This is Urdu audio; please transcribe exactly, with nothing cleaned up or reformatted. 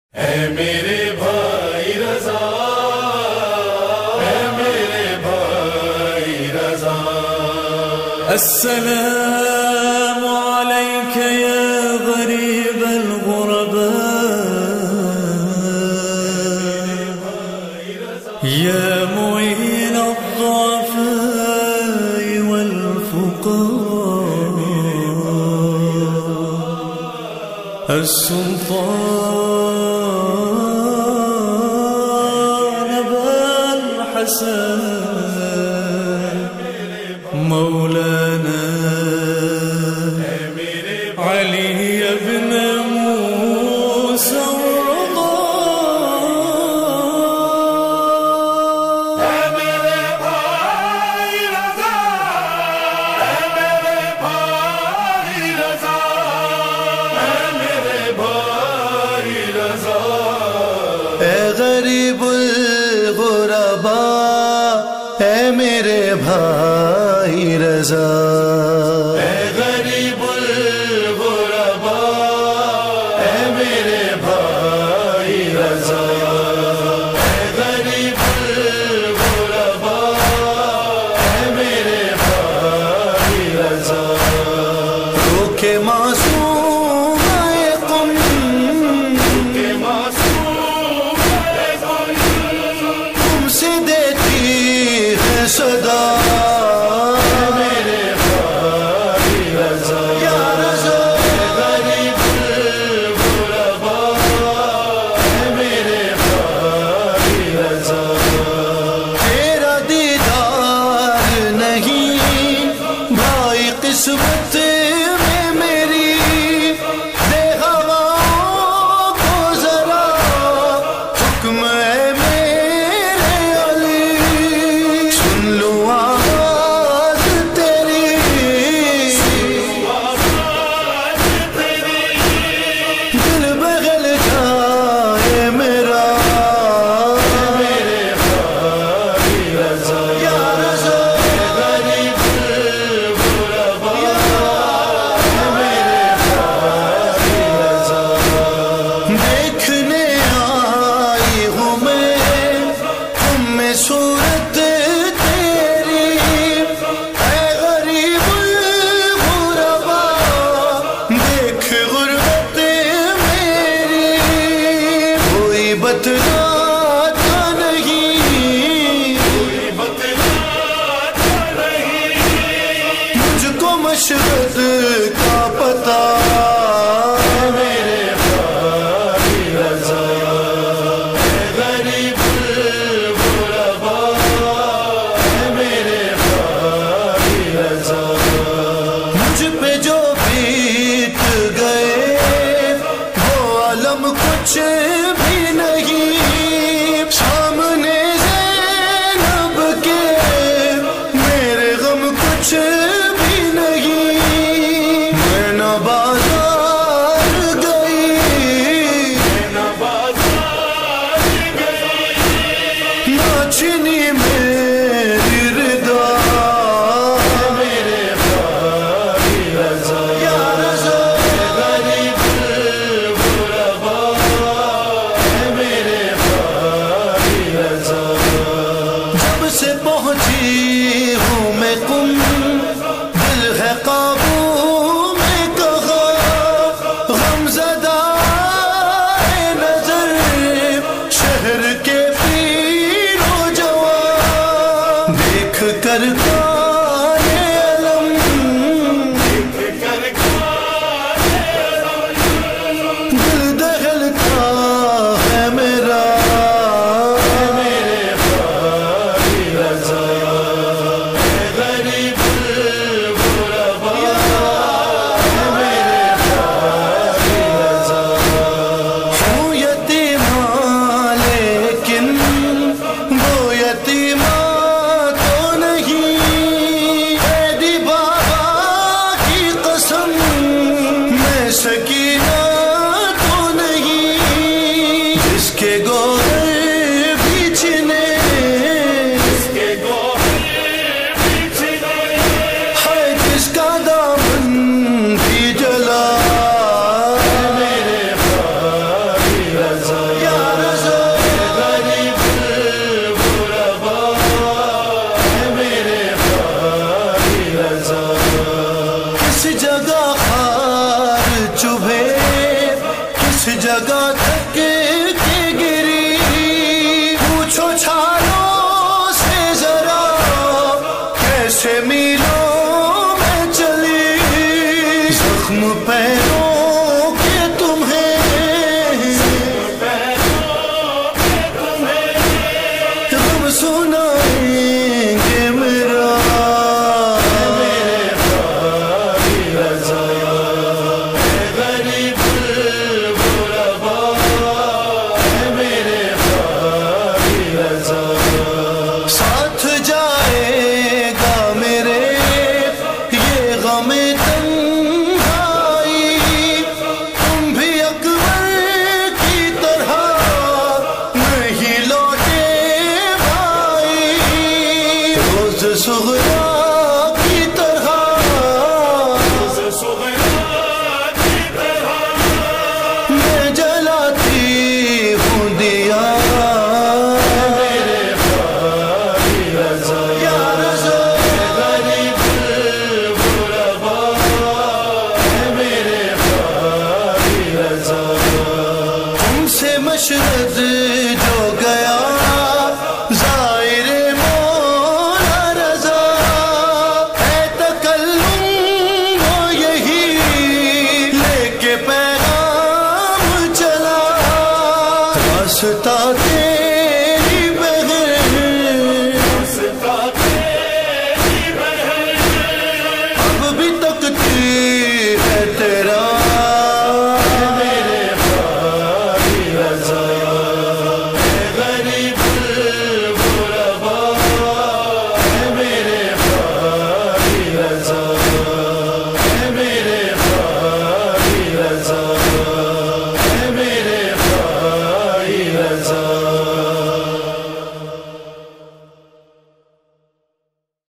اے میرے بھائی رضا، اے میرے بھائی رضا، السلام عليك يا غريب الغرباء، يا معين الضعفاء والفقراء، السلطان أبا الحسن مولانا علي بن موسى الرضا. اے میرے بھائی رضا، اے میرے بھائی رضا، اے میرے بھائی رضا. اے غریب الغرباء، اے میرے بھائی رضا، اے غریب الغرباء، اے میرے بھائی رضا، اے غریب الغرباء، اے میرے بھائی رضا. رو کے معصوم اے قم، کہ معصوم ہے کوئی تم سے دیتی ہے صدا. قسمت میں میری دے ہواؤں کو ذرا حکم ہے میرے علی. سن لو آواز تیری، دل بغل جائے میرا. صورت تیری اے غریب الغرباء، دیکھ غربت میری. کوئی بتلاتا نہیں، کوئی بتلاتا نہیں مجھ کو مشرق کا پتہ. مجھ پہ جو بیت گئے وہ عالم کچھ بھی نہیں. سامنے زینب کے میرے غم کچھ بھی نہیں. میں نہ بازار گئی، نہ بازار گئی، نہ چھنی میری رضا. سے پہنچی ہوں میں قم، دل ہے قابو میں کہا. غم زدہ نظر شہر کے پیر و جوان، دیکھ کر کان علم، دل دہلتا ہے میرا. یتیماں تو نہیں تھک کے گری پوچھو چھالوں سے ذرا کیسے میلوں میں چلی زخم پیروں کے تمہیں غم سنائیں گے میرا ساتھ جائے گا میرے یہ غم تنہائی تم بھی اکبر کی طرح نہیں لوٹے بھائی روز صغرا کی طرح میں جلاتی ہوں دیا تم سے مشرد جو گیا ظاہر مولا رضا ہے تکلم وہ یہی لے کے پیغام چلا راستہ